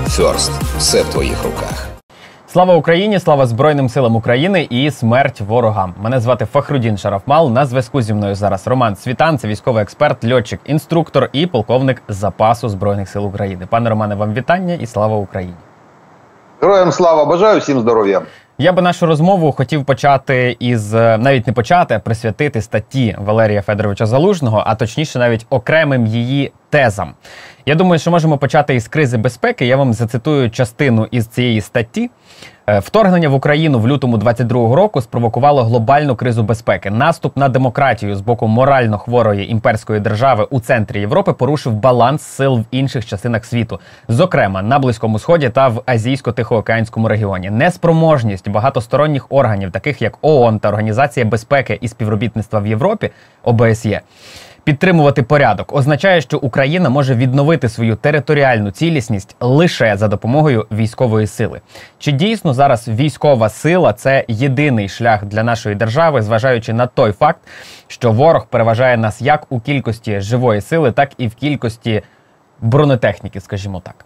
First. Все в твоїх руках. Слава Україні, слава Збройним силам України і смерть ворогам. Мене звати Фахрудін Шарафмал. На зв'язку зі мною зараз Роман Світан, це військовий експерт, льотчик, інструктор і полковник запасу Збройних сил України. Пане Романе, вам вітання і слава Україні. Героям слава, бажаю всім здоров'я. Я би нашу розмову хотів почати із, навіть не почати, а присвятити статті Валерія Федоровича Залужного, а точніше навіть окремим її тезам. Я думаю, що можемо почати із кризи безпеки. Я вам зацитую частину із цієї статті. Вторгнення в Україну в лютому 22-го року спровокувало глобальну кризу безпеки. Наступ на демократію з боку морально хворої імперської держави у центрі Європи порушив баланс сил в інших частинах світу, зокрема на Близькому Сході та в Азійсько-Тихоокеанському регіоні. Неспроможність багатосторонніх органів, таких як ООН та Організація безпеки і співробітництва в Європі, ОБСЄ, підтримувати порядок означає, що Україна може відновити свою територіальну цілісність лише за допомогою військової сили. Чи дійсно зараз військова сила – це єдиний шлях для нашої держави, зважаючи на той факт, що ворог переважає нас як у кількості живої сили, так і в кількості бронетехніки, скажімо так?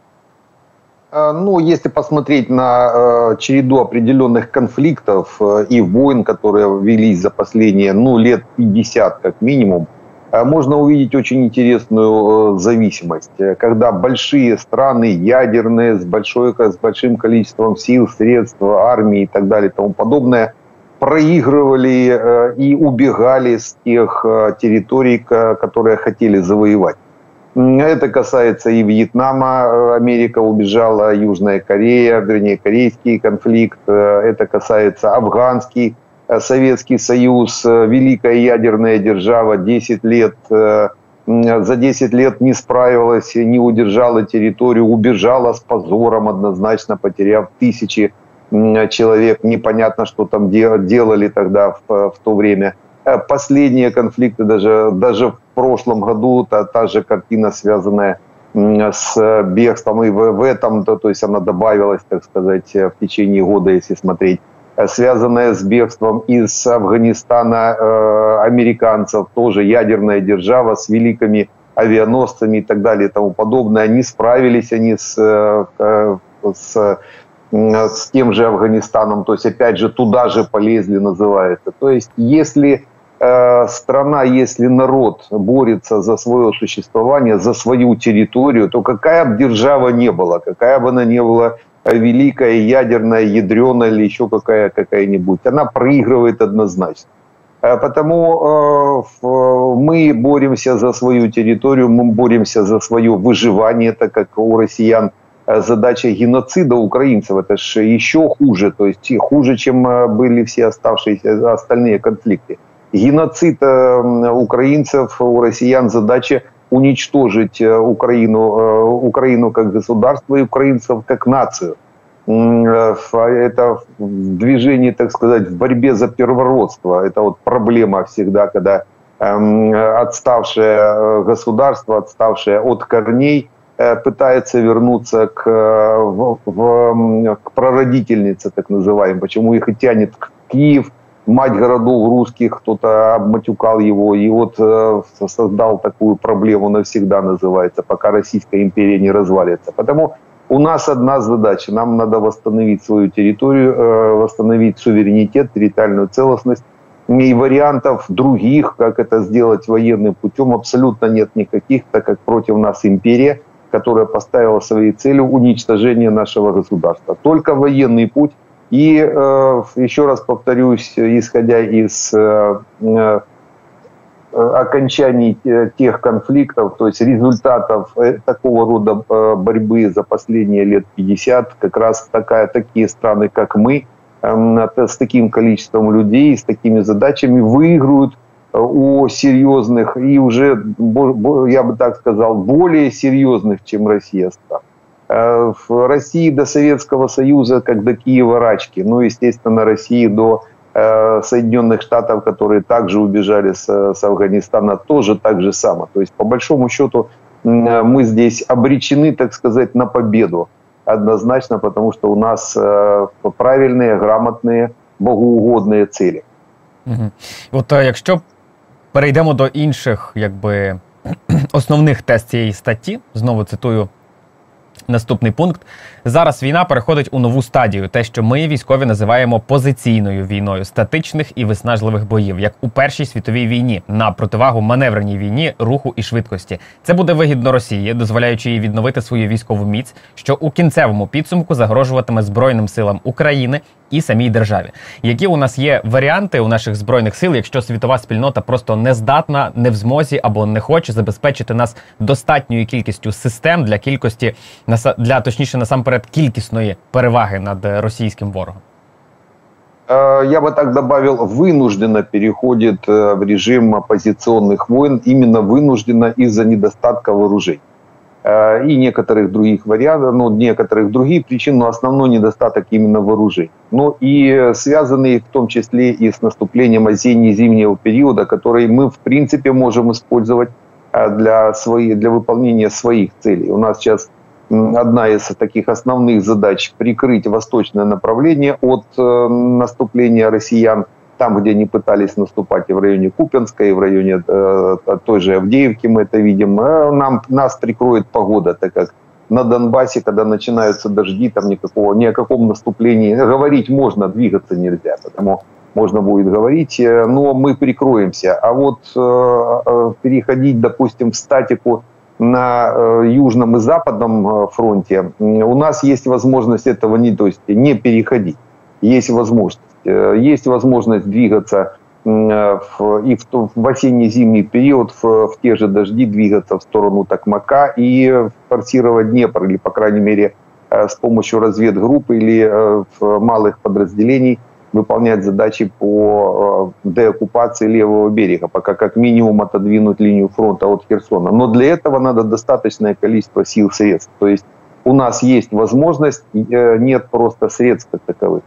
Ну, если посмотреть на череду определенных конфликтов и войн, которые велись за последние, лет 50 как минимум, можно увидеть очень интересную зависимость. Когда большие страны, ядерные, с большим количеством сил, средств, армии и так далее и тому подобное, проигрывали и убегали с тех территорий, которые хотели завоевать. Это касается и Вьетнама, Америка убежала, Южная Корея, вернее, корейский конфликт. Это касается афганский, Советский Союз, великая ядерная держава, 10 лет, за 10 лет не справилась, не удержала территорию, убежала с позором однозначно, потеряв тысячи человек. Непонятно, что там делали тогда в то время. Последние конфликты, даже в прошлом году, та же картина, связанная с бегством, и в этом, то есть она добавилась, так сказать, в течение года, если смотреть, связанная с бегством из Афганистана американцев, тоже ядерная держава с великими авианосцами и так далее и тому подобное. Не справились они с тем же Афганистаном, то есть опять же туда же полезли, называется. То есть если страна, если народ борется за свое существование, за свою территорию, то какая бы держава ни была, какая бы она ни была великая, ядерная, ядреная или еще какая-нибудь, она проигрывает однозначно. Потому мы боремся за свою территорию, мы боремся за свое выживание, так как у россиян задача геноцида украинцев, это же еще хуже, то есть хуже, чем были все остальные конфликты. Геноцид украинцев, у россиян задача уничтожить Украину как государство и украинцев как нацию. Это движение, так сказать, в борьбе за первородство. Это вот проблема всегда, когда отставшее государство, отставшее от корней, пытается вернуться к прародительнице, так называемой. Почему их и тянет к Киев, мать городов русских, кто-то обматюкал его, и вот создал такую проблему навсегда, называется, пока Российская империя не развалится. Потому у нас одна задача, нам надо восстановить свою территорию, восстановить суверенитет, территориальную целостность. И вариантов других, как это сделать военным путем, абсолютно нет никаких, так как против нас империя, которая поставила своей целью уничтожение нашего государства. Только военный путь. И еще раз повторюсь, исходя из окончаний тех конфликтов, то есть результатов такого рода борьбы за последние лет 50, как раз такие страны, как мы, с таким количеством людей, с такими задачами выигрывают у серьезных и уже, я бы так сказал, более серьезных, чем Россия, стран. В России до Советского Союза, как до Киева рачки. Ну, естественно, России до Соединенных Штатов, которые также убежали с Афганистана, тоже так же само. То есть, по большому счету, мы здесь обречены, так сказать, на победу. Однозначно, потому что у нас правильные, грамотные, богоугодные цілі. От якщо перейдемо до інших, основних тез цієї статті, знову цитую Наступний пункт. Зараз війна переходить у нову стадію. Те, що ми, військові, називаємо позиційною війною статичних і виснажливих боїв, як у Першій світовій війні, на противагу маневреній війні, руху і швидкості. Це буде вигідно Росії, дозволяючи їй відновити свою військову міць, що у кінцевому підсумку загрожуватиме Збройним силам України і самій державі. Які у нас є варіанти у наших Збройних сил, якщо світова спільнота просто не здатна, не в змозі або не хоче забезпечити нас достатньою кількістю систем точніше, насамперед, кількісної переваги над російським ворогом? Я бы так добавил, вынужденно переходит в режим оппозиционных войн, именно вынужденно из-за недостатка вооружений. И некоторых других вариантов, некоторых других причин, но основной недостаток именно вооружений. Ну и связанный в том числе и с наступлением осенне-зимнего периода, который мы в принципе можем использовать для выполнения своих целей. У нас сейчас одна из таких основных задач — прикрыть восточное направление от наступления россиян, там, где они пытались наступать, и в районе Купянска, и в районе той же Авдеевки мы это видим. Нас прикроет погода, так как на Донбассе, когда начинаются дожди, там ни о каком наступлении говорить можно, двигаться нельзя, потому можно будет говорить, но мы прикроемся. А вот переходить, допустим, в статику на южном и западном фронте, у нас есть возможность этого не переходить. Есть возможность. Есть возможность двигаться и в осенне-зимний период, в те же дожди, двигаться в сторону Токмака и форсировать Днепр, или, по крайней мере, с помощью разведгрупп или малых подразделений выполнять задачи по деоккупации левого берега, пока как минимум отодвинуть линию фронта от Херсона. Но для этого надо достаточное количество сил и средств. То есть у нас есть возможность, нет просто средств как таковых.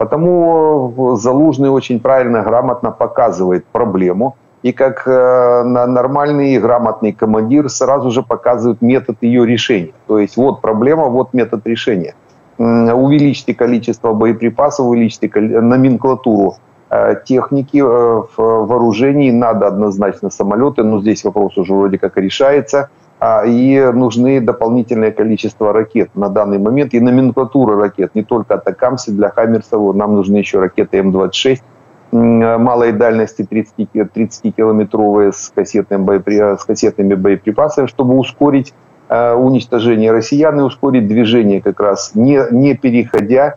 Потому Залужный очень правильно, грамотно показывает проблему. И как нормальный и грамотный командир сразу же показывает метод ее решения. То есть вот проблема, вот метод решения. Увеличьте количество боеприпасов, увеличьте номенклатуру техники, вооружений. Надо однозначно самолеты, но здесь вопрос уже вроде как решается. И нужны дополнительное количество ракет на данный момент. И номенклатура ракет, не только атакамсы, для Хаммерсов. Нам нужны еще ракеты М-26 малой дальности, 30-километровые с кассетными боеприпасами, чтобы ускорить уничтожение россиян и ускорить движение как раз, не переходя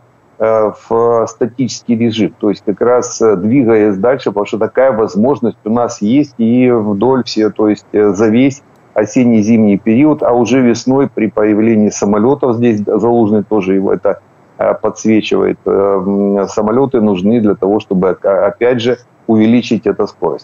в статический режим. То есть как раз двигаясь дальше, потому что такая возможность у нас есть и вдоль то есть за весь осенне-зимний период, а уже весной при появлении самолетов, здесь Залужный тоже его это подсвечивает, самолеты нужны для того, чтобы, опять же, увеличить эту скорость.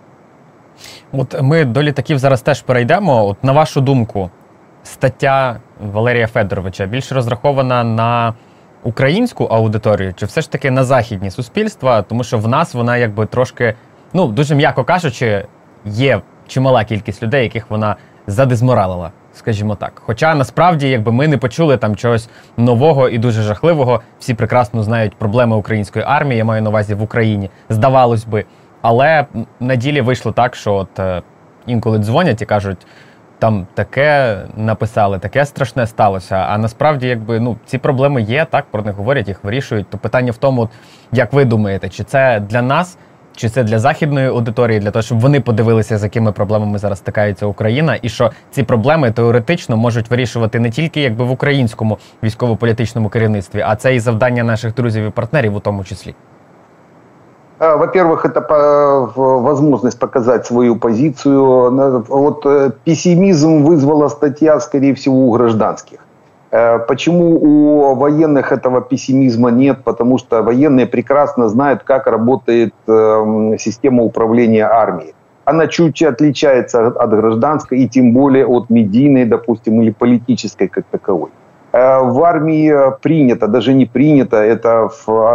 От ми до літаків зараз теж перейдемо. От на вашу думку, стаття Валерія Федоровича більш розрахована на українську аудиторію, чи все ж таки на західні суспільства? Тому що в нас вона якби трошки, дуже м'яко кажучи, є чимала кількість людей, яких вона задезморалила, скажімо так. Хоча насправді, якби ми не почули там чогось нового і дуже жахливого, всі прекрасно знають проблеми української армії, я маю на увазі в Україні, здавалось би. Але на ділі вийшло так, що от інколи дзвонять і кажуть, там таке написали, таке страшне сталося, а насправді якби, ці проблеми є, так, про них говорять, їх вирішують. То питання в тому, як ви думаєте, чи це для нас, чи це для західної аудиторії, для того, щоб вони подивилися, з якими проблемами зараз стикається Україна, і що ці проблеми теоретично можуть вирішувати не тільки якби в українському військово-політичному керівництві, а це і завдання наших друзів і партнерів у тому числі? Во-первых, это возможность показать свою позицию. Вот пессимизм вызвала статья, скорее всего, у гражданских. Почему у военных этого пессимизма нет? Потому что военные прекрасно знают, как работает система управления армией. Она чуть отличается от гражданской и тем более от медийной, допустим, или политической как таковой. В армии принято, даже не принято, это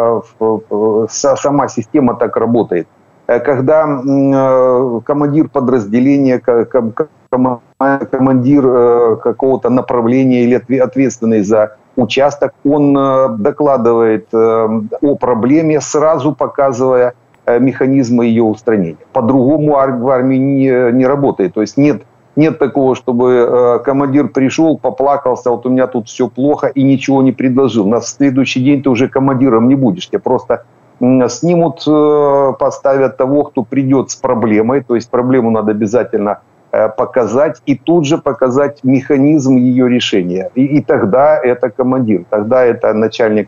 сама система так работает. Когда командир подразделения, командир какого-то направления или ответственный за участок, он докладывает о проблеме, сразу показывая механизмы ее устранения. По-другому в армии не работает. То есть нет нет такого, чтобы командир пришел, поплакался, вот у меня тут все плохо и ничего не предложил. На следующий день ты уже командиром не будешь, тебя просто снимут, поставят того, кто придет с проблемой, то есть проблему надо обязательно показать и тут же показать механизм ее решения. И тогда это командир, тогда это начальник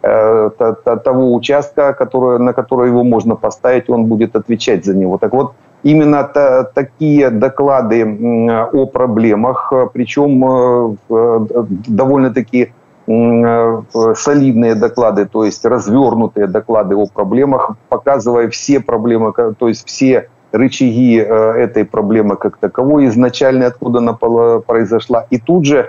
того участка, на который его можно поставить, он будет отвечать за него. Так вот, именно такие доклады о проблемах, причем довольно-таки солидные доклады, то есть развернутые доклады о проблемах, показывая все проблемы, то есть все рычаги этой проблемы как таковой, изначально откуда она произошла. И тут же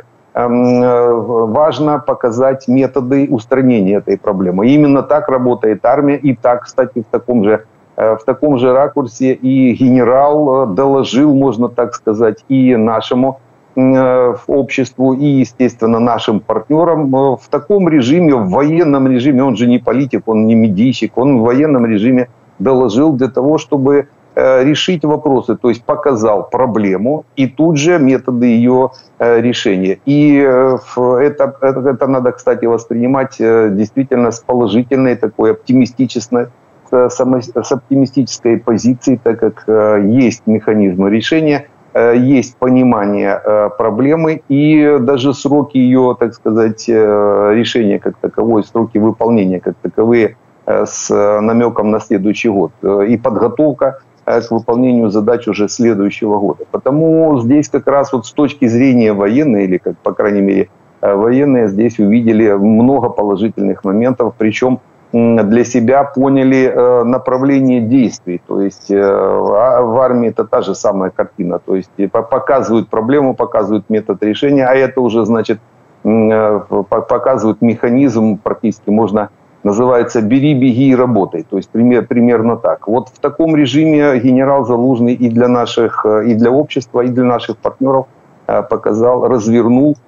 важно показать методы устранения этой проблемы. И именно так работает армия. И так, кстати, в таком же ракурсе и генерал доложил, можно так сказать, и нашему обществу, и, естественно, нашим партнерам в таком режиме, в военном режиме, он же не политик, он не медийщик, он в военном режиме доложил для того, чтобы решить вопросы, то есть показал проблему и тут же методы ее решения. И это надо, кстати, воспринимать действительно с положительной, такой оптимистической, с оптимистической позиции, так как есть механизмы решения, есть понимание проблемы и даже сроки ее, так сказать, решения как таковой, сроки выполнения как таковые с намеком на следующий год. И подготовка к выполнению задач уже следующего года. Потому здесь как раз вот с точки зрения военной, или, как, по крайней мере, военные здесь увидели много положительных моментов, причем для себя поняли направление действий. То есть в армии это та же самая картина. То есть показывают проблему, показывают метод решения, а это уже, значит, показывают механизм, практически можно, называется «бери, беги и работай». То есть примерно так. Вот в таком режиме генерал Залужный и для наших, и для общества, и для наших партнеров показал, развернул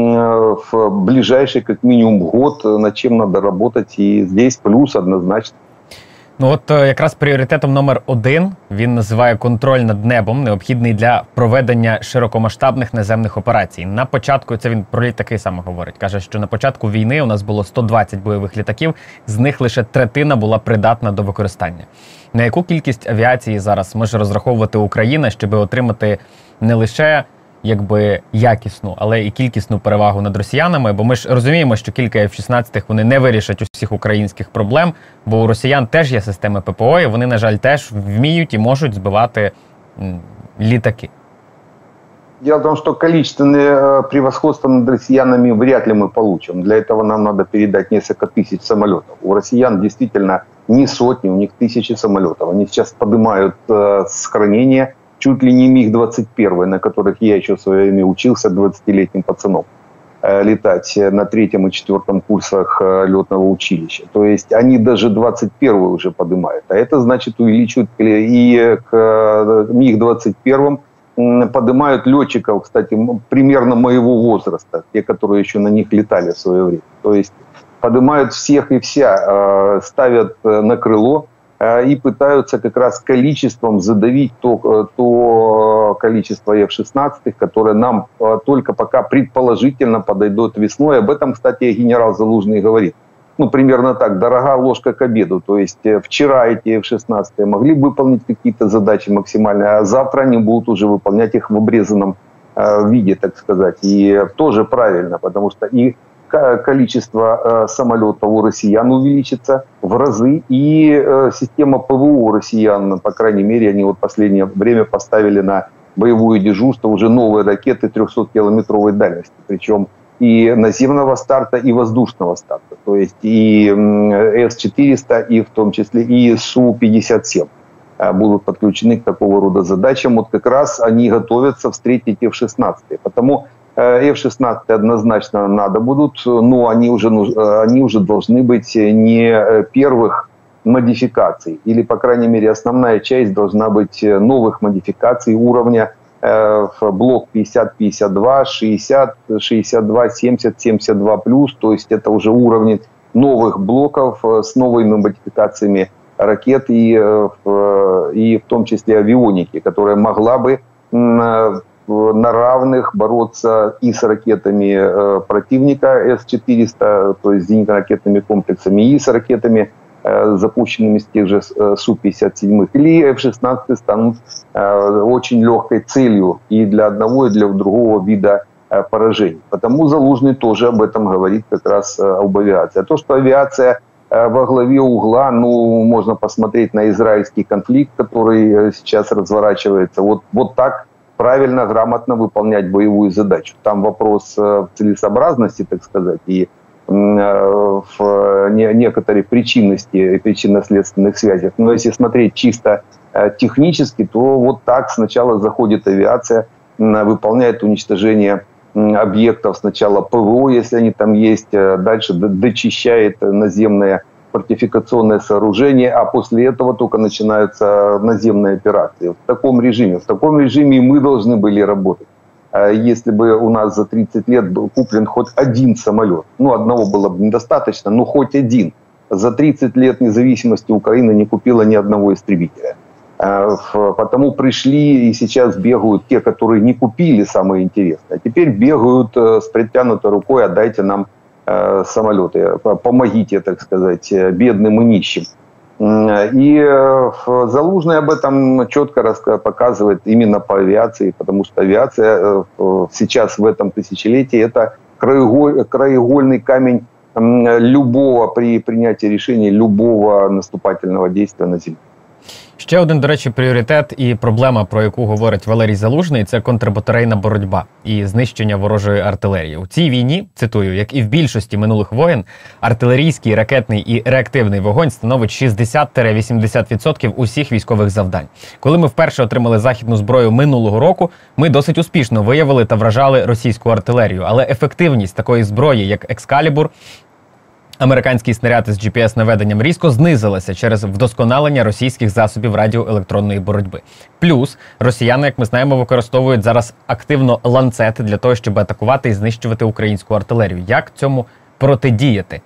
в ближайший, как минимум, год, над чем надо работать. І здесь плюс однозначно. Ну от якраз пріоритетом номер 1 він називає контроль над небом, необхідний для проведення широкомасштабних наземних операцій. На початку, це він про літаки саме говорить, каже, що на початку війни у нас було 120 бойових літаків, з них лише третина була придатна до використання. На яку кількість авіації зараз може розраховувати Україна, щоб отримати не лише якби якісну, але і кількісну перевагу над росіянами, бо ми ж розуміємо, що кілька F-16 вони не вирішать усіх українських проблем, бо у росіян теж є системи ППО, і вони, на жаль, теж вміють і можуть збивати літаки. Дело в том, что количественное превосходство над россиянами вряд ли мы получим. Для этого нам надо передать несколько тысяч самолетов. У россиян действительно не сотни, у них тысячи самолетов. Они сейчас поднимают с хранения чуть ли не МиГ-21, на которых я еще в свое время учился 20-летним пацаном летать на 3-м и 4-м курсах летного училища. То есть они даже 21-й уже поднимают. А это значит увеличивают и к МиГ-21 поднимают летчиков, кстати, примерно моего возраста, те, которые еще на них летали в свое время. То есть поднимают всех и вся, ставят на крыло, и пытаются как раз количеством задавить то количество F-16, которое нам только пока предположительно подойдет весной. Об этом, кстати, генерал Залужный говорит. Ну, примерно так, дорога ложка к обеду. То есть вчера эти F-16 могли выполнить какие-то задачи максимальные, а завтра они будут уже выполнять их в обрезанном виде, так сказать. И тоже правильно, потому что и количество самолетов у россиян увеличится в разы, и система ПВО у россиян, по крайней мере, они вот в последнее время поставили на боевое дежурство уже новые ракеты 300-километровой дальности, причем и наземного старта, и воздушного старта, то есть и С-400, и в том числе и Су-57 будут подключены к такого рода задачам. Вот как раз они готовятся встретить F-16, потому F-16 однозначно надо будут, но они уже должны быть не первых модификаций, или, по крайней мере, основная часть должна быть новых модификаций уровня блок 50-52, 60, 62, 70, 72+, то есть это уже уровни новых блоков с новыми модификациями ракет и в том числе авионики, которая могла бы на равных бороться и с ракетами противника С-400, то есть зенитно-ракетными комплексами, и с ракетами, запущенными с тех же Су-57, или F-16 станут очень легкой целью и для одного, и для другого вида поражений. Потому Залужный тоже об этом говорит, как раз об авиации. А то, что авиация во главе угла, ну, можно посмотреть на израильский конфликт, который сейчас разворачивается. Вот так правильно, грамотно выполнять боевую задачу. Там вопрос целесообразности, так сказать, и в некоторой причинности и причинно-следственных связях. Но если смотреть чисто технически, то вот так сначала заходит авиация, выполняет уничтожение объектов, сначала ПВО, если они там есть, дальше дочищает наземное фортификационное сооружение, а после этого только начинаются наземные операции. В таком режиме и мы должны были работать. Если бы у нас за 30 лет был куплен хоть один самолет, ну, одного было бы недостаточно, но хоть один. За 30 лет независимости Украина не купила ни одного истребителя. Потому пришли и сейчас бегают те, которые не купили, самое интересное. А теперь бегают с протянутой рукой: отдайте нам самолеты, помогите, так сказать, бедным и нищим. И Залужный об этом четко показывает именно по авиации, потому что авиация сейчас в этом тысячелетии – это краеугольный камень любого, при принятии решения любого наступательного действия на земле. Ще один, до речі, пріоритет і проблема, про яку говорить Валерій Залужний, це контрбатарейна боротьба і знищення ворожої артилерії. У цій війні, цитую, як і в більшості минулих воєн, артилерійський, ракетний і реактивний вогонь становить 60-80% усіх військових завдань. Коли ми вперше отримали західну зброю минулого року, ми досить успішно виявили та вражали російську артилерію. Але ефективність такої зброї, як Екскалібур, американський снаряд із GPS-наведенням, різко знизилася через вдосконалення російських засобів радіоелектронної боротьби. Плюс росіяни, як ми знаємо, використовують зараз активно ланцети для того, щоб атакувати і знищувати українську артилерію. Як цьому протидіяти?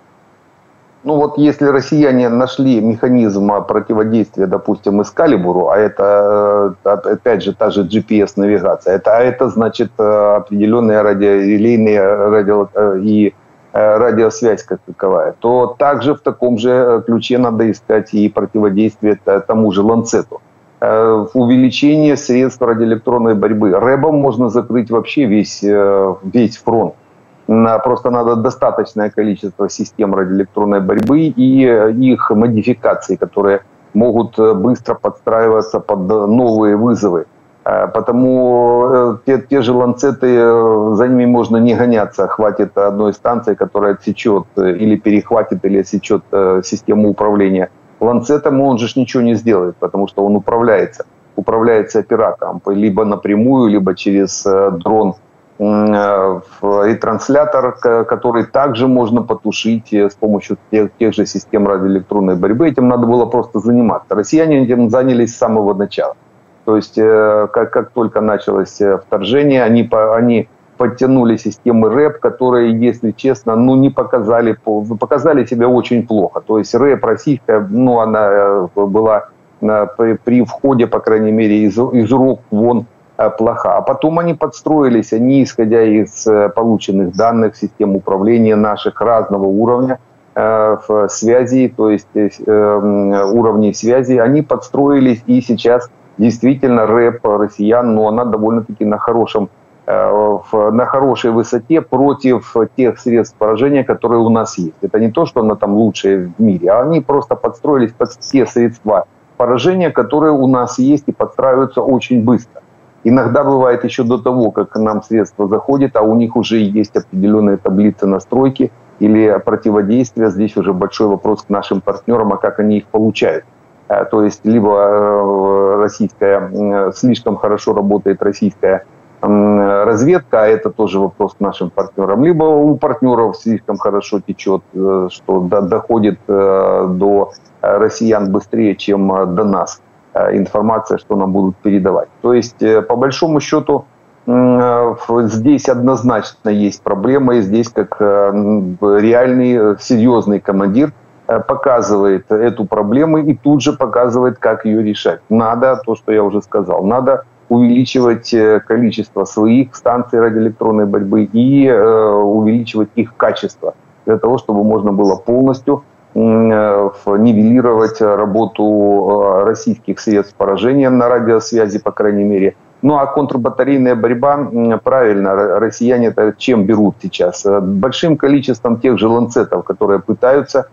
Ну вот если россияне нашли механизм противодействия, допустим, Экскалибуру, а это, опять же, та же GPS-навигация, это значит определенные радиорелейные и радиосвязь как таковая, то также в таком же ключе надо искать и противодействие тому же ланцету. Увеличение средств радиоэлектронной борьбы. РЭБом можно закрыть вообще весь фронт. Просто надо достаточное количество систем радиоэлектронной борьбы и их модификаций, которые могут быстро подстраиваться под новые вызовы. Потому те же ланцеты, за ними можно не гоняться. Хватит одной станции, которая отсечет или перехватит, или отсечет систему управления. Ланцетом он же ничего не сделает, потому что он управляется оператором. Либо напрямую, либо через дрон и транслятор, который также можно потушить с помощью тех же систем радиоэлектронной борьбы. Этим надо было просто заниматься. Россияне этим занялись с самого начала. То есть, как только началось вторжение, они подтянули системы РЭП, которые, если честно, не показали себя очень плохо. То есть РЭП российская, она была при входе, по крайней мере, из рук вон плоха. А потом они подстроились, они, исходя из полученных данных, систем управления наших разного уровня, в связи, то есть уровней связи, они подстроились, и сейчас действительно рэп россиян, но она довольно-таки на хорошей высоте против тех средств поражения, которые у нас есть. Это не то, что она там лучшая в мире, а они просто подстроились под те средства поражения, которые у нас есть, и подстраиваются очень быстро. Иногда бывает еще до того, как к нам средства заходят, а у них уже есть определенные таблицы настройки или противодействия. Здесь уже большой вопрос к нашим партнерам, а как они их получают. То есть либо слишком хорошо работает российская разведка, а это тоже вопрос к нашим партнерам, либо у партнеров слишком хорошо течет, что доходит до россиян быстрее, чем до нас информация, что нам будут передавать. То есть, по большому счету, здесь однозначно есть проблема, и здесь как реальный, серьезный командир показывает эту проблему и тут же показывает, как ее решать. Надо, то, что я уже сказал, надо увеличивать количество своих станций радиоэлектронной борьбы и увеличивать их качество для того, чтобы можно было полностью нивелировать работу российских средств поражения на радиосвязи, по крайней мере. Ну а контрбатарейная борьба, правильно, россияне-то чем берут сейчас? Большим количеством тех же ланцетов, которые пытаются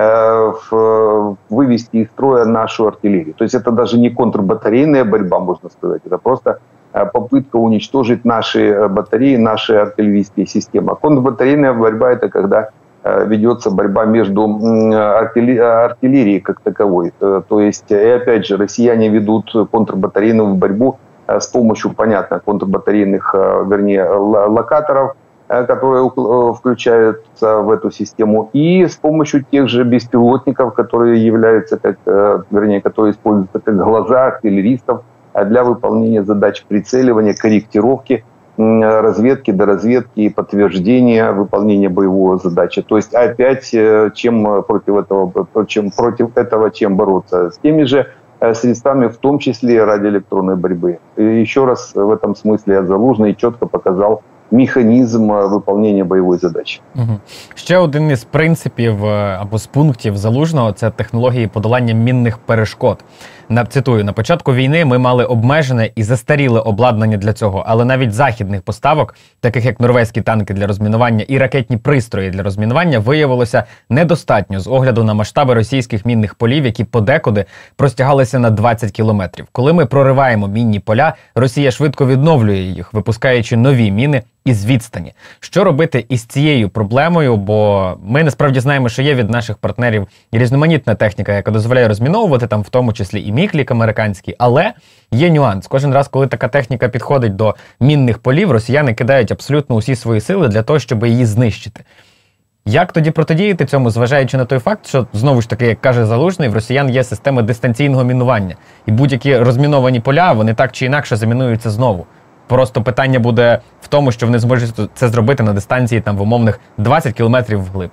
вывести из строя нашу артиллерию. То есть это даже не контрбатарейная борьба, можно сказать, это просто попытка уничтожить наши батареи, наши артиллерийские системы. А контрбатарейная борьба – это когда ведется борьба между артиллерией как таковой. То есть, и опять же, россияне ведут контрбатарейную борьбу с помощью, понятно, контрбатарейных, вернее, локаторов, которые включаются в эту систему, и с помощью тех же беспилотников, которые являются, которые используются как глаза артиллеристов для выполнения задач прицеливания, корректировки, разведки, доразведки, подтверждения выполнения боевой задачи. То есть опять чем против этого бороться? С теми же средствами, в том числе радиоэлектронной борьбы. И еще раз в этом смысле Залужний четко показал механізм виконання бойової задачі. Ще один із принципів або з пунктів Залужного – це технології подолання мінних перешкод. Цитую, на початку війни ми мали обмежене і застаріле обладнання для цього, але навіть західних поставок, таких як норвезькі танки для розмінування і ракетні пристрої для розмінування, виявилося недостатньо з огляду на масштаби російських мінних полів, які подекуди простягалися на 20 кілометрів. Коли ми прориваємо мінні поля, Росія швидко відновлює їх, випускаючи нові міни із відстані. Що робити із цією проблемою, бо ми насправді знаємо, що є від наших партнерів різноманітна техніка, яка дозволяє розміновувати, там в тому числі і міклік американський, але є нюанс. Кожен раз, коли така техніка підходить до мінних полів, росіяни кидають абсолютно усі свої сили для того, щоб її знищити. Як тоді протидіяти цьому, зважаючи на той факт, що, знову ж таки, як каже Залужний, в росіян є системи дистанційного мінування, і будь-які розміновані поля, вони так чи інакше замінуються знову. Просто питання буде в тому, що вони зможуть це зробити на дистанції там в умовних 20 кілометрів вглиб.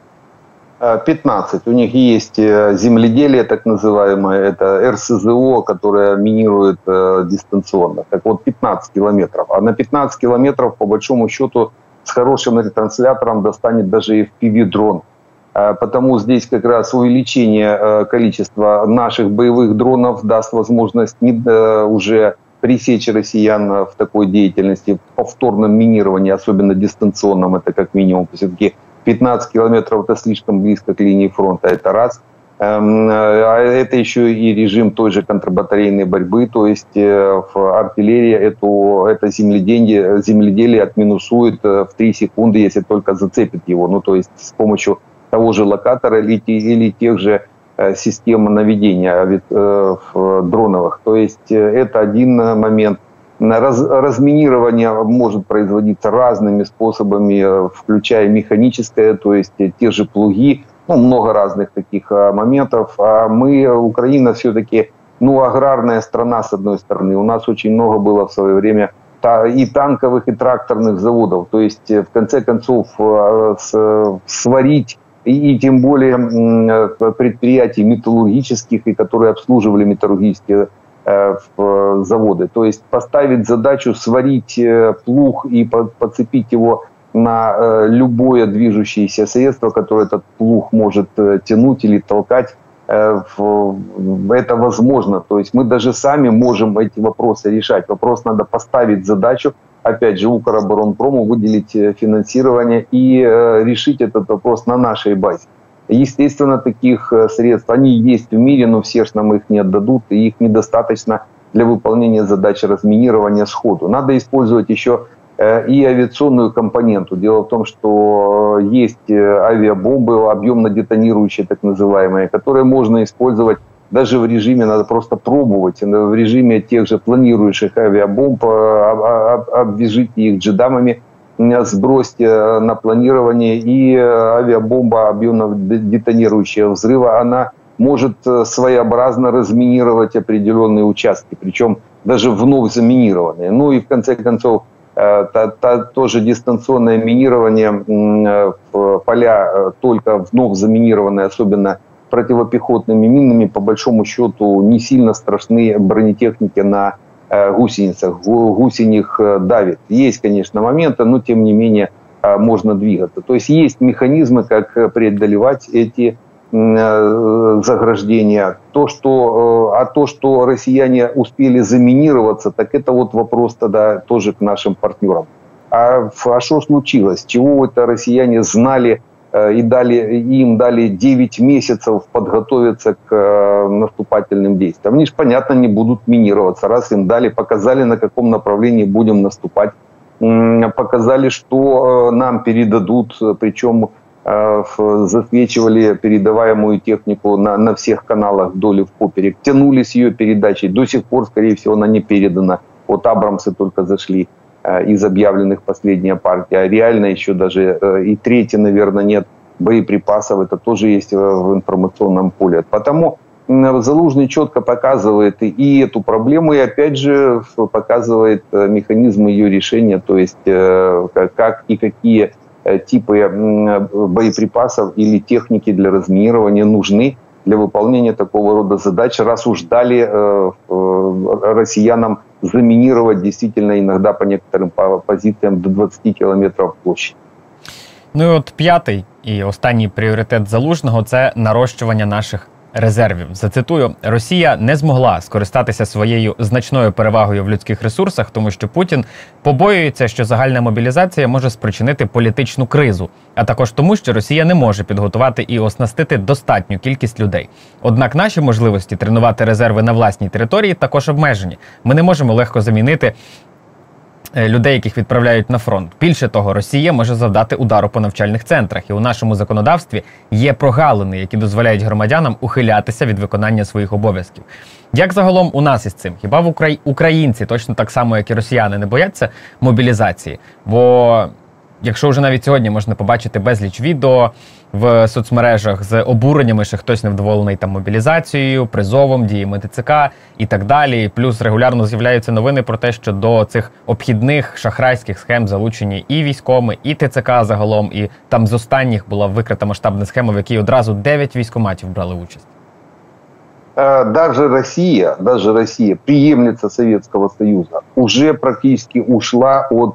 15. У них есть земледелие, так называемое, это РСЗО, которое минирует дистанционно. Так вот, 15 километров. А на 15 километров, по большому счету, с хорошим ретранслятором достанет даже FPV-дрон. Потому здесь как раз увеличение количества наших боевых дронов даст возможность уже пресечь россиян в такой деятельности, повторном минировании, особенно дистанционном, это как минимум. Все-таки 15 километров это слишком близко к линии фронта, это раз. А это еще и режим той же контрбатарейной борьбы, то есть артиллерия это земледелие отминусует в 3 секунды, если только зацепит его. Ну, то есть с помощью того же локатора или тех же систем наведения дроновых. То есть это один момент. Разминирование может производиться разными способами, включая механическое, то есть те же плуги, ну, много разных таких моментов. А мы, Украина, все-таки, аграрная страна, с одной стороны. У нас очень много было в свое время и танковых, и тракторных заводов. То есть, в конце концов, сварить и тем более предприятий металлургических, и которые обслуживали металлургические заводы. То есть поставить задачу сварить плуг и подцепить его на любое движущееся средство, которое этот плуг может тянуть или толкать, это возможно. То есть мы даже сами можем эти вопросы решать. Вопрос надо поставить задачу, опять же, Укроборонпрому выделить финансирование и решить этот вопрос на нашей базе. Естественно, таких средств, они есть в мире, но все же нам их не отдадут, и их недостаточно для выполнения задачи разминирования сходу. Надо использовать еще и авиационную компоненту. Дело в том, что есть авиабомбы, объемно-детонирующие, так называемые, которые можно использовать даже в режиме, надо просто пробовать, в режиме тех же планирующих авиабомб, обвяжите их джедамами, сбросьте на планирование, и авиабомба, объемно-детонирующая взрыва, она может своеобразно разминировать определенные участки, причем даже вновь заминированные. Ну и в конце концов, тоже дистанционное минирование, поля только вновь заминированные, особенно противопехотными минами, по большому счету не сильно страшны бронетехнике на гусеницах, гусених давит. Есть, конечно, моменты, но тем не менее можно двигаться. То есть есть механизмы, как преодолевать эти заграждения. То, что россияне успели заминироваться, так это вот вопрос тогда тоже к нашим партнерам. А что случилось? Чего это россияне знали и им дали 9 месяцев подготовиться к наступательным действиям? Они же, понятно, не будут минироваться. Раз им дали, показали, на каком направлении будем наступать. Показали, что нам передадут, причем засвечивали передаваемую технику на всех каналах вдоль и впоперек. Тянули с ее передачей. До сих пор, скорее всего, она не передана. Вот Абрамсы только зашли из объявленных последняя партия. А реально еще даже и третьей, наверное, нет боеприпасов. Это тоже есть в информационном поле. Потому Залужный четко показывает и эту проблему, и опять же показывает механизмы ее решения, то есть как и какие типы боеприпасов или техники для разминирования нужны для выполнения такого рода задач, раз уж дали россиянам заминировать действительно иногда по некоторым позициям до 20 кілометрів площі. Ну і от п'ятий і останній пріоритет Залужного – це нарощування наших резервів. Зацитую, Росія не змогла скористатися своєю значною перевагою в людських ресурсах, тому що Путін побоюється, що загальна мобілізація може спричинити політичну кризу, а також тому, що Росія не може підготувати і оснастити достатню кількість людей. Однак наші можливості тренувати резерви на власній території також обмежені. Ми не можемо легко замінити людей, яких відправляють на фронт. Більше того, Росія може завдати удару по навчальних центрах. І у нашому законодавстві є прогалини, які дозволяють громадянам ухилятися від виконання своїх обов'язків. Як загалом у нас із цим? Хіба українці точно так само, як і росіяни, не бояться мобілізації? Бо якщо вже навіть сьогодні можна побачити безліч відео в соцмережах з обуреннями, що хтось невдоволений там мобілізацією, призовом, діями ТЦК і так далі. Плюс регулярно з'являються новини про те, що до цих обхідних шахрайських схем залучені і військоми, і ТЦК загалом. І там з останніх була викрита масштабна схема, в якій одразу 9 військкоматів брали участь. Даже Россия, преемница Советского Союза, уже практически ушла от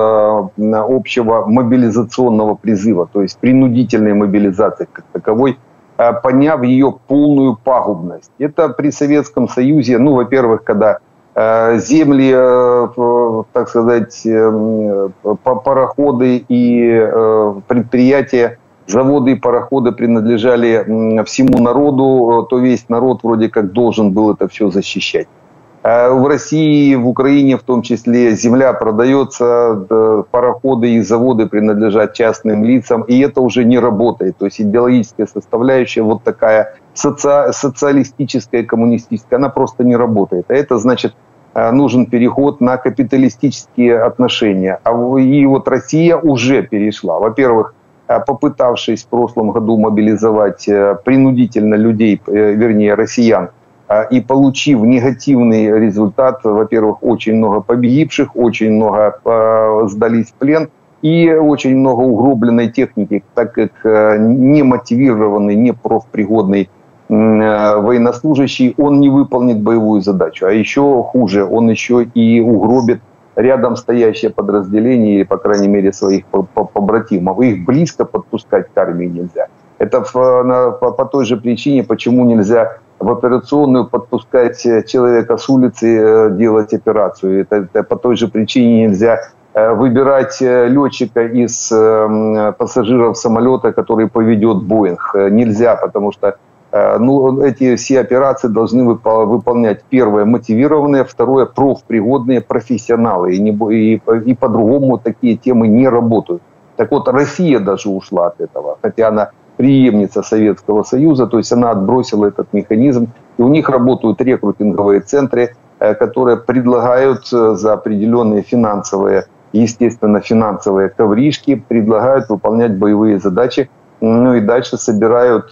общего мобилизационного призыва, то есть принудительной мобилизации как таковой, поняв ее полную пагубность. Это при Советском Союзе, ну, во-первых, когда земли, так сказать, пароходы и предприятия, заводы и пароходы принадлежали всему народу, то весь народ вроде как должен был это все защищать. В России, в Украине в том числе, земля продается, пароходы и заводы принадлежат частным лицам, и это уже не работает. То есть идеологическая составляющая, вот такая социалистическая, коммунистическая, она просто не работает. А это значит, нужен переход на капиталистические отношения. И вот Россия уже перешла. Во-первых, попытавшись в прошлом году мобилизовать принудительно людей, вернее россиян, и получив негативный результат, во-первых, очень много погибших, очень много сдались в плен и очень много угробленной техники, так как немотивированный, не профпригодный военнослужащий, он не выполнит боевую задачу. А еще хуже, он еще и угробит рядом стоящее подразделение, или, по крайней мере, своих побратимов. Их близко подпускать к армии нельзя. Это по той же причине, почему нельзя в операционную подпускать человека с улицы делать операцию. Это по той же причине нельзя выбирать летчика из пассажиров самолета, который поведет Боинг. Нельзя, потому что эти все операции должны выполнять, первое, мотивированные, второе, профпригодные профессионалы. И по-другому такие темы не работают. Так вот, Россия даже ушла от этого, хотя она преемница Советского Союза, то есть она отбросила этот механизм. И у них работают рекрутинговые центры, которые предлагают за определенные финансовые, естественно, финансовые ковришки, предлагают выполнять боевые задачи. Ну и дальше собирают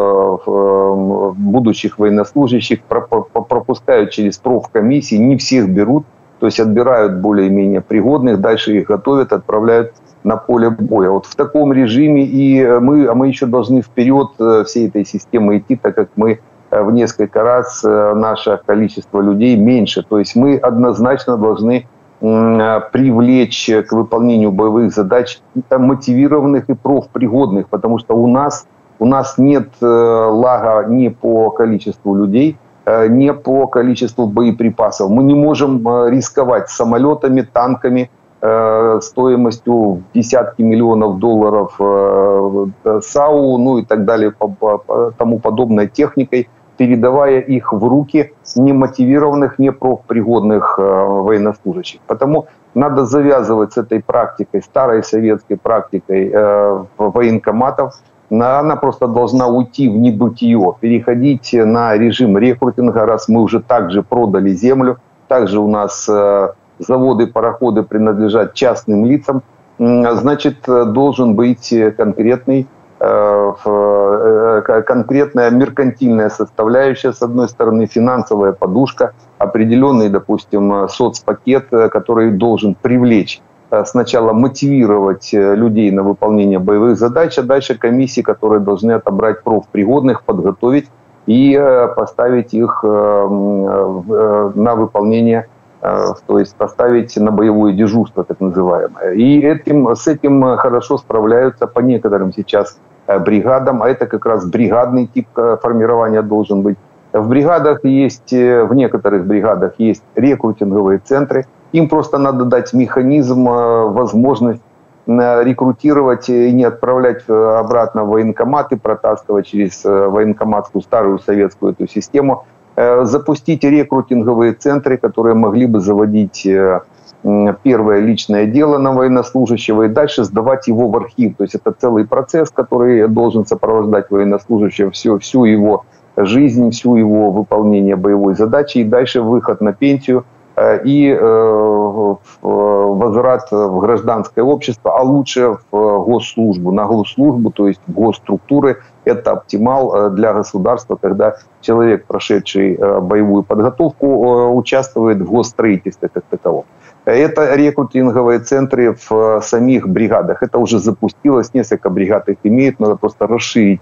будущих военнослужащих, пропускают через профкомиссии, не всех берут, то есть отбирают более-менее пригодных, дальше их готовят, отправляют на поле боя. Вот в таком режиме мы еще должны вперед всей этой системы идти, так как мы в несколько раз наше количество людей меньше. То есть мы однозначно должны привлечь к выполнению боевых задач мотивированных и профпригодных, потому что у нас нет лага ни по количеству людей, ни по количеству боеприпасов. Мы не можем рисковать самолетами, танками, стоимостью в десятки миллионов долларов САУ, ну и так далее, тому подобной техникой, передавая их в руки немотивированных, непрофпригодных военнослужащих. Потому надо завязывать с этой практикой, старой советской практикой военкоматов. Она просто должна уйти в небытие, переходить на режим рекрутинга, раз мы уже также продали землю, также у нас заводы, пароходы принадлежат частным лицам, значит, должен быть конкретная меркантильная составляющая, с одной стороны, финансовая подушка, определенный, допустим, соцпакет, который должен привлечь, сначала мотивировать людей на выполнение боевых задач, а дальше комиссии, которые должны отобрать профпригодных, подготовить и поставить их на выполнение, то есть поставить на боевое дежурство, так называемое. И с этим хорошо справляются по некоторым сейчас бригадам, а это как раз бригадный тип формирования должен быть. В некоторых бригадах есть рекрутинговые центры, им просто надо дать механизм, возможность рекрутировать и не отправлять обратно в военкоматы, протаскивать через военкоматскую старую советскую эту систему, запустить рекрутинговые центры, которые могли бы заводить первое личное дело на военнослужащего и дальше сдавать его в архив. То есть это целый процесс, который должен сопровождать военнослужащего всю его жизнь, всю его выполнение боевой задачи и дальше выход на пенсию и возврат в гражданское общество, а лучше в госслужбу, на госслужбу, то есть в госструктуры. Это оптимал для государства, когда человек, прошедший боевую подготовку, участвует в госстроительстве как таковом. Это рекрутинговые центры в самих бригадах. Это уже запустилось, несколько бригад их имеют, надо просто расширить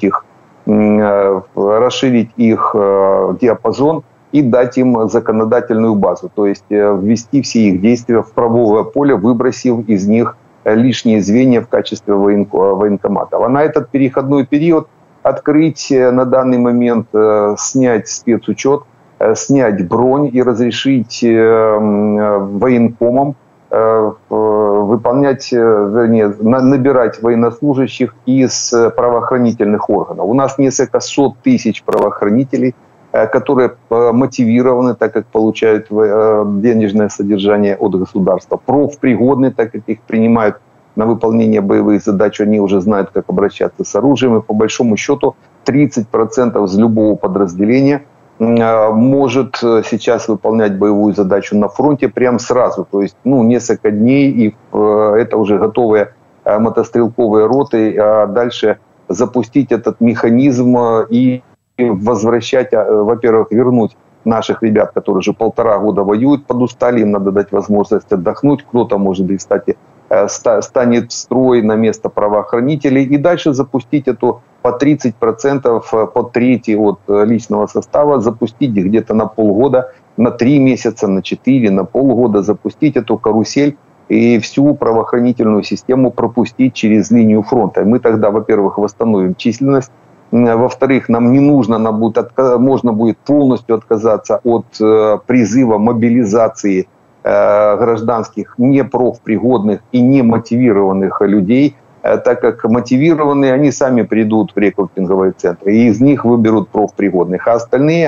их диапазон и дать им законодательную базу, то есть ввести все их действия в правовое поле, выбросив из них лишние звенья в качестве военкоматов. А на этот переходной период открыть на данный момент, снять спецучет, снять бронь и разрешить военкомам набирать военнослужащих из правоохранительных органов. У нас несколько сот тысяч правоохранителей, которые мотивированы, так как получают денежное содержание от государства, профпригодны, так как их принимают на выполнение боевых задач, они уже знают, как обращаться с оружием, и по большому счету 30% из любого подразделения может сейчас выполнять боевую задачу на фронте прямо сразу, то есть несколько дней, и это уже готовые мотострелковые роты, а дальше запустить этот механизм и возвращать, во-первых, вернуть наших ребят, которые уже 1,5 года воюют, подустали, им надо дать возможность отдохнуть, кто-то, может быть, кстати, станет в строй на место правоохранителей, и дальше запустить эту по 30%, по трети от личного состава, запустить где-то на полгода, на 3 месяца, на 4, на полгода, запустить эту карусель и всю правоохранительную систему пропустить через линию фронта. И мы тогда, во-первых, восстановим численность, во-вторых, нам не нужно, можно будет полностью отказаться от призыва мобилизации гражданских непрофпригодных и немотивированных людей, так как мотивированные, они сами придут в рекрутинговые центры, и из них выберут профпригодных, а остальные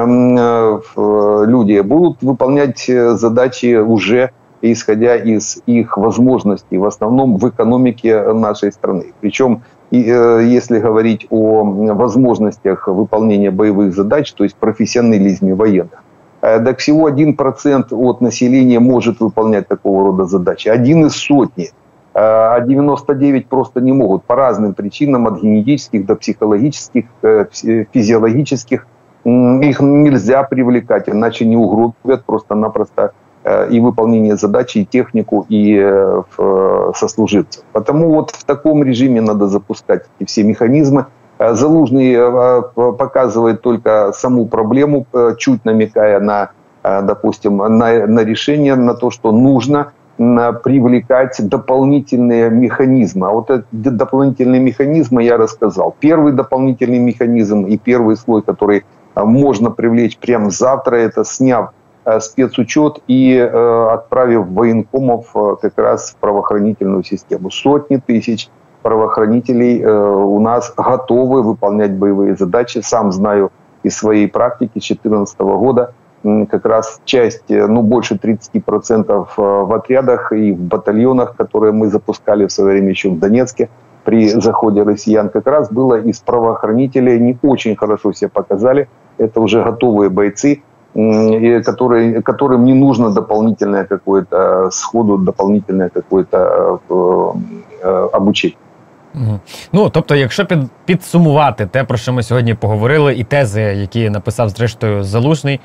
люди будут выполнять задачи уже исходя из их возможностей, в основном в экономике нашей страны. Причем, если говорить о возможностях выполнения боевых задач, то есть профессионализме военных, так всего 1% от населения может выполнять такого рода задачи. 1 из сотни. А 99 просто не могут по разным причинам, от генетических до психологических, физиологических. Их нельзя привлекать, иначе не угробят просто-напросто и выполнение задачи, и технику, и сослуживцев. Потому вот в таком режиме надо запускать все механизмы. Залужный показывает только саму проблему, чуть намекая на, допустим, на решение, на то, что нужно привлекать дополнительные механизмы. А вот эти дополнительные механизмы я рассказал. Первый дополнительный механизм и первый слой, который можно привлечь прямо завтра, это сняв спецучет и отправив военкомов как раз в правоохранительную систему. Сотни тысяч правоохранителей у нас готовы выполнять боевые задачи. Сам знаю из своей практики с 2014 года, как раз часть, больше 30% в отрядах и в батальонах, которые мы запускали в свое время еще в Донецке, при заходе россиян, как раз было из правоохранителей. Они очень хорошо себя показали. Это уже готовые бойцы, которым не нужно дополнительное какое-то сходу, дополнительное какое-то обучение. Ну, тобто, якщо підсумувати те, про що ми сьогодні поговорили, і тези, які написав, зрештою, Залужний,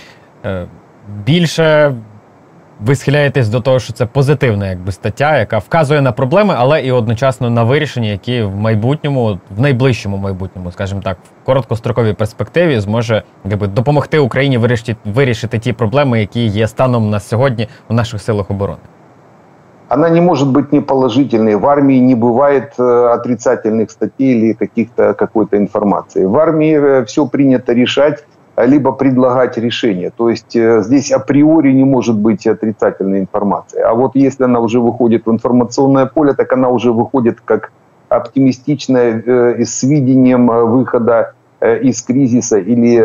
більше ви схиляєтесь до того, що це позитивна стаття, яка вказує на проблеми, але і одночасно на вирішення, які в майбутньому, в найближчому майбутньому, скажімо так, в короткостроковій перспективі зможе допомогти Україні вирішити ті проблеми, які є станом на сьогодні у наших силах оборони. Она не может быть неположительной. В армии не бывает отрицательных статей или какой-то информации. В армии все принято решать, либо предлагать решение. То есть здесь априори не может быть отрицательной информации. А вот если она уже выходит в информационное поле, так она уже выходит как оптимистичное с видением выхода из кризиса или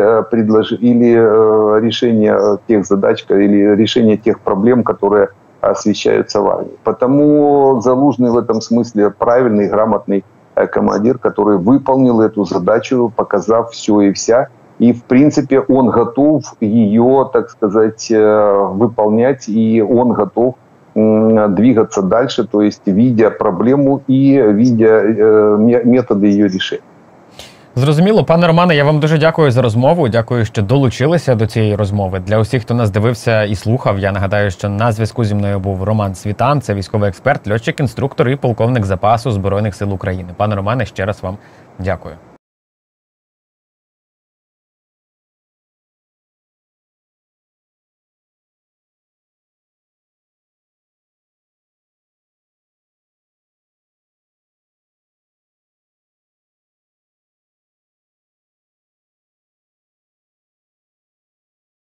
решения тех задач, или решения тех проблем, которые освещаются в армии. Потому Залужный в этом смысле правильный, грамотный командир, который выполнил эту задачу, показав все и вся. И, в принципе, он готов ее, так сказать, выполнять, и он готов двигаться дальше, то есть видя проблему и видя методы ее решения. Зрозуміло. Пане Романе, я вам дуже дякую за розмову. Дякую, що долучилися до цієї розмови. Для усіх, хто нас дивився і слухав, я нагадаю, що на зв'язку зі мною був Роман Світан, це військовий експерт, льотчик, інструктор і полковник запасу Збройних сил України. Пане Романе, ще раз вам дякую.